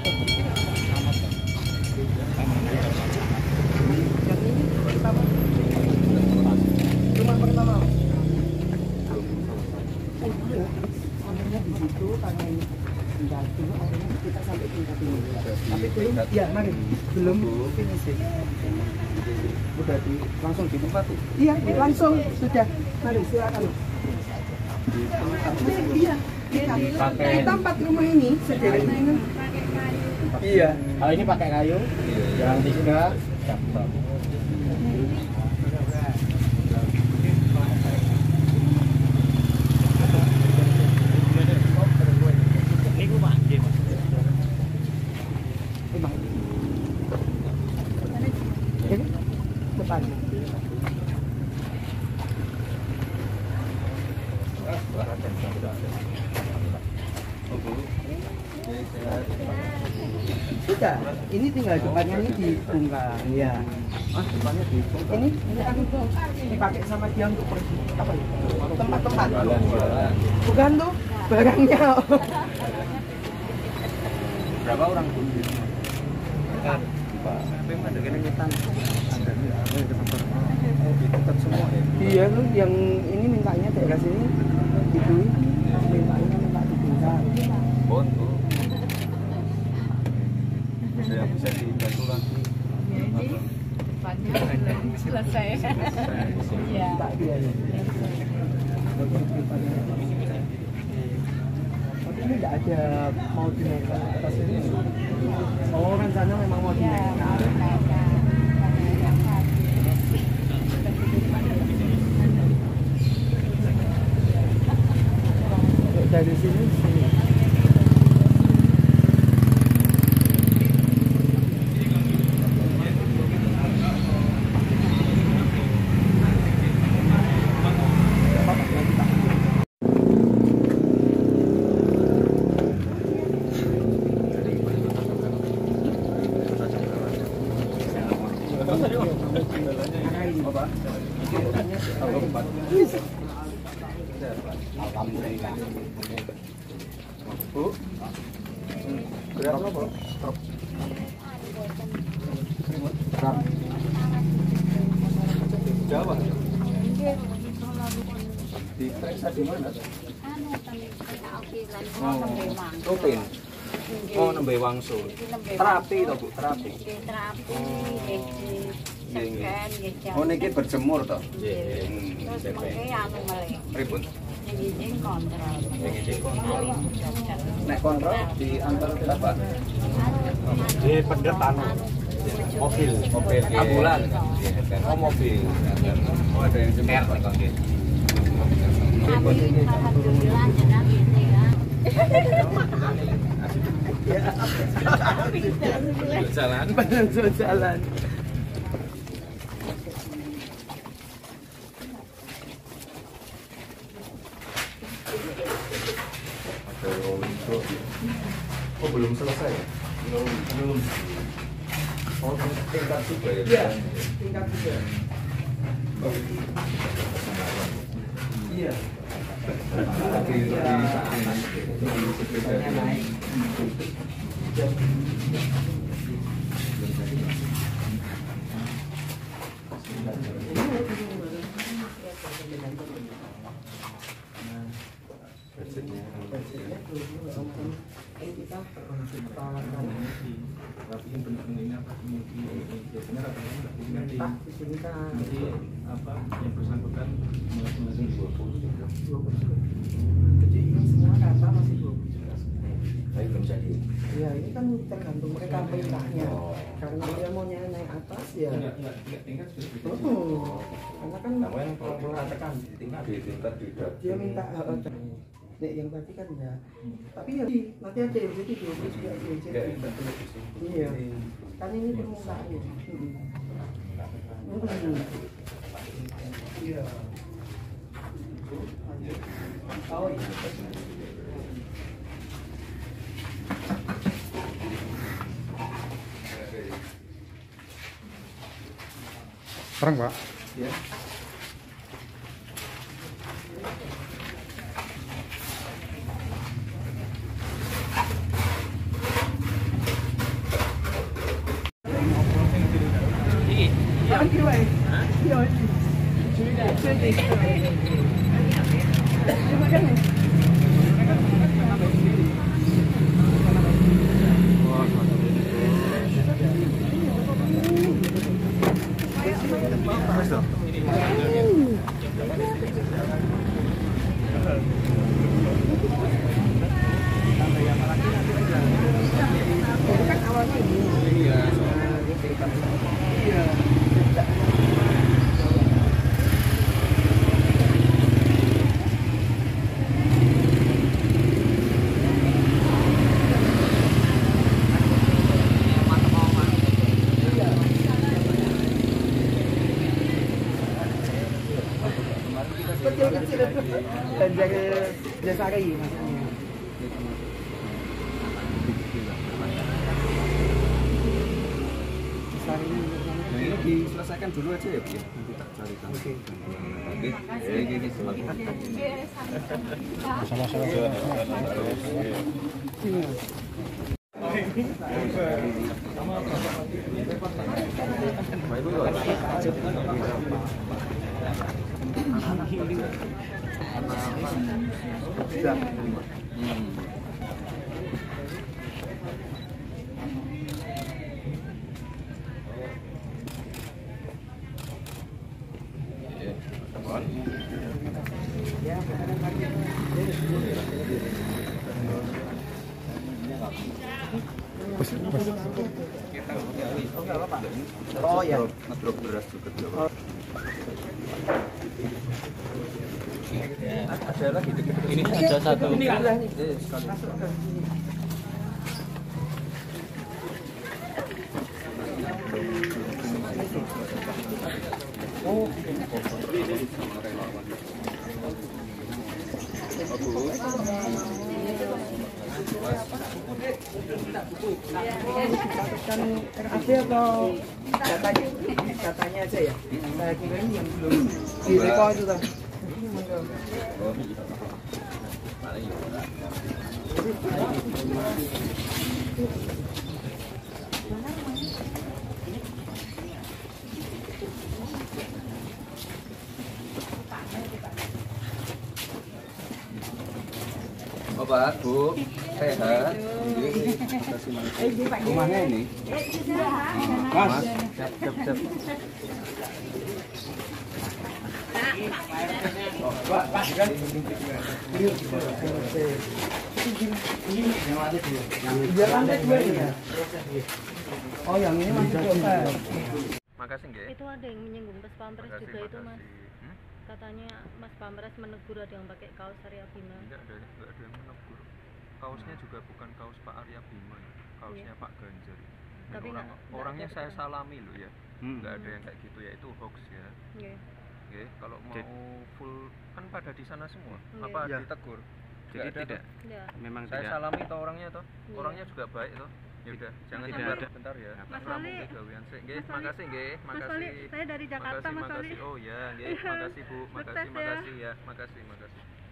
Rumah pertama. Sebenarnya di situ karena ini tinggal dulu akhirnya kita sampai tingkat ini. Tapi belum, ya mari belum finishing. Udah langsung di tempat tuh? Iya, langsung sudah. Mari silakan. Iya, kita 4 rumah ini sederek ini. Iya. Kalau ini pakai kayu, yang 3 gampang. Ini depan. Sudah, ini tinggal depannya ini dibongkar. Iya. Depannya dibongkar. Ini kan dipakai sama dia untuk pergi apa ya? Tempat-tempat. Bukan tuh barangnya. Berapa orang pun di sini? Memang ada kenyataan. Ada nih, apa yang dekat semua ya? Iya tuh yang ini mintanya daerah sini itu mintanya minta dibongkar. Bontu. Yang bisa dibantu lagi. Selesai. Iya. Tak dia. Tapi ini tidak ada mau dinaikkan ke atas ini. Oh, rencana memang mau dinaikkan. Dari sini sini. Alhamdulillah. Bu, berapa apa? Jawa. Diperiksa di mana? Rutin. Oh, nembe wangsul. Terapi toh, Bu, terapi. Oh, niki berjemur toh? Nggih. Terus mengke anu meleh. Pripun? Sing izin kontrol. Nek kontrol diantar berapa? Di pedet anu. Mobil, ambulan. Oh, mobil. Oh, ada yang jemur toh nggih. Alhamdulillah jenengan ngene ya. Jalan. Jalan. Oh, belum selesai ya? Belum. Oh, tingkat juga ya? Iya, tingkat juga. Iya. Kita perawatan tapi yang benar-benar apa biasanya rata-rata nanti apa yang bersangkutan masing-masing 20%. Jadi ini semua rata masih 20%. Tapi belum jadi. Ya ini kan tergantung mereka perintahnya. Karena dia maunya naik atas ya. Enggak tingkat sudah. Karena kan namanya kalau tekan di tingkat dia minta Nek yang tadi kan ya, tapi ya nanti ada yang jadi 20 juga ada yang jadi. Iya, kan ini permukaannya. Iya. Oh iya. Sekarang Pak? Ya. lagi wae. Iya. Kecil-kecil dan jaga jasa hari maksudnya. Ini diselesaikan dulu aja ya, Bu. Nanti tak carikan. Oke. Oke, Oh ya. Ngedrop beras juga. Ada lagi deket-deket. Ini ada satu. Ini udah nih. Sekali. Masuk ke sini. Oh, kan RAB atau datanya? Datanya aja ya? Saya kira ini yang belum di repo itu kan? Bapak, Bu, sehat. Rumahnya ini. Mas, siap. Biar lantai dua ini ya? Oh yang ini masih hotel. Makasih, nggih. Itu ada yang menyinggung Mas Pampres Makasih, juga itu Mas. makasih. Katanya Mas Pampres menegur ada yang pakai kaos Arya Bima. Enggak ada yang menegur. Kaosnya juga bukan kaos Pak Arya Bima, kaosnya Pak Ganjar. Dan Tapi orangnya saya salami loh ya. Hmm. Enggak ada yang kayak gitu ya, itu hoax ya. Iya. Oke, kalau mau full kan pada di sana semua. Iya. Apa Ya. ditegur? Jadi Nggak ada tidak, toh. Ya. memang Saya tidak. salami toh orangnya toh. Iya. Orangnya juga baik toh. Ya udah, jangan Tidak sebar ada. bentar ya. Mas Ramu Wali. gawean sik. Nggih, Mas Wali. makasih nggih, Mas makasih. Wali, saya dari Jakarta, Mas Wali. Makasih. Oh ya, nggih, Iya. makasih Bu, Sukses makasih, ya. makasih ya. Makasih.